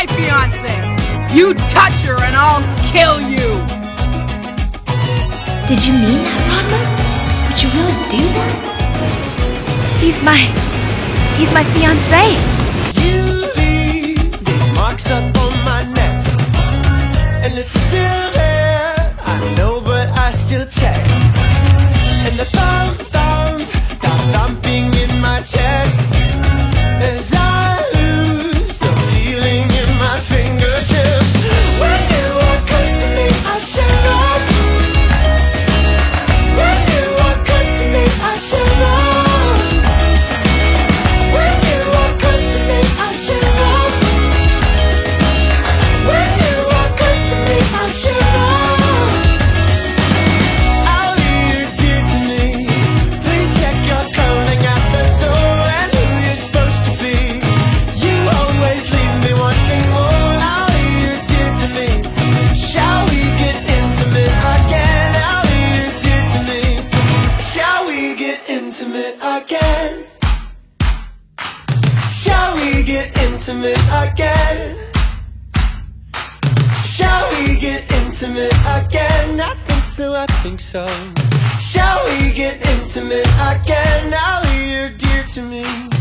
my fiancé! You touch her and I'll kill you! Did you mean that, Ranma? Would you really do that? He's my fiancé. You leave these marks up on my neck, and it's still there, I know, but I still check. And the thumping in my chest as I lose the feeling in my fingertips. When you are close to me, I shiver. When you are close to me, I shiver. When you are close to me, I shiver. When you are close to me, I shiver. I'll leave you dear to me. Please check your clothing at the door and who you're supposed to be. You always leave me wanting more. I'll leave you dear to me. Shall we get intimate again? I'll leave you dear to me. Shall we get intimate again? Shall we get intimate again? Shall we get intimate again? I think so, I think so. Shall we get intimate again? Now you're dear to me.